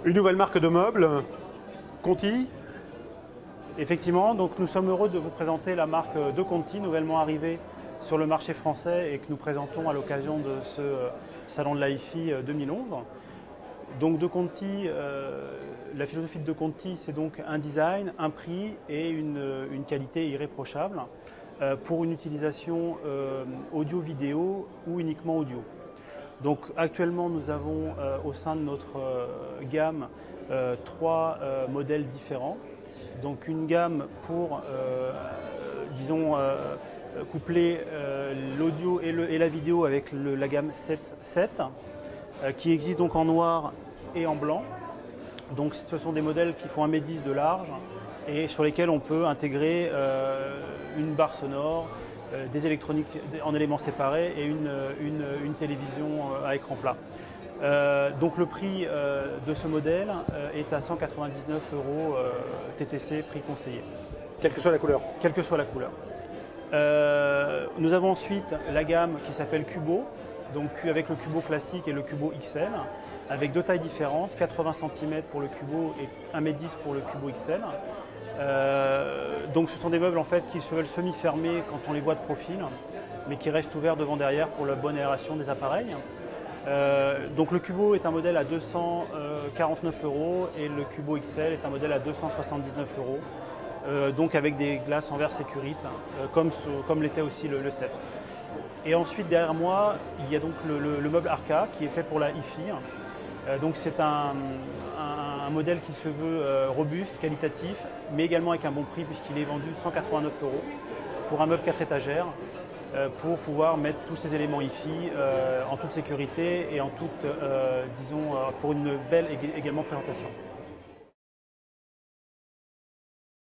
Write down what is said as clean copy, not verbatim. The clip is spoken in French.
Une nouvelle marque de meubles, Conti. Effectivement, donc nous sommes heureux de vous présenter la marque De Conti, nouvellement arrivée sur le marché français et que nous présentons à l'occasion de ce salon de la hi-fi 2011. Donc De Conti, la philosophie de De Conti, c'est donc un design, un prix et une qualité irréprochable pour une utilisation audio-vidéo ou uniquement audio. Donc actuellement, nous avons au sein de notre gamme trois modèles différents. Donc une gamme pour, disons, coupler l'audio et la vidéo avec la gamme 7.7 qui existe donc en noir et en blanc. Donc ce sont des modèles qui font 1,10 m de large et sur lesquels on peut intégrer une barre sonore, des électroniques en éléments séparés et une télévision à écran plat. Donc le prix de ce modèle est à 199 € TTC, prix conseillé. Quelle que soit la couleur. Quelle que soit la couleur. Nous avons ensuite la gamme qui s'appelle Cubo, donc avec le Cubo classique et le Cubo XL, avec deux tailles différentes, 80 cm pour le Cubo et 1,10 m pour le Cubo XL. Donc ce sont des meubles en fait qui se veulent semi-fermés quand on les voit de profil, mais qui restent ouverts devant derrière pour la bonne aération des appareils. Donc le Cubo est un modèle à 249 € et le Cubo XL est un modèle à 279 €, donc avec des glaces en verre sécurite, comme l'était aussi le 7. Et ensuite derrière moi, il y a donc le meuble Arca qui est fait pour la hi-fi. Donc c'est un modèle qui se veut robuste, qualitatif, mais également avec un bon prix puisqu'il est vendu 189 € pour un meuble 4 étagères pour pouvoir mettre tous ces éléments hi-fi en toute sécurité et en toute, disons, pour une belle également présentation.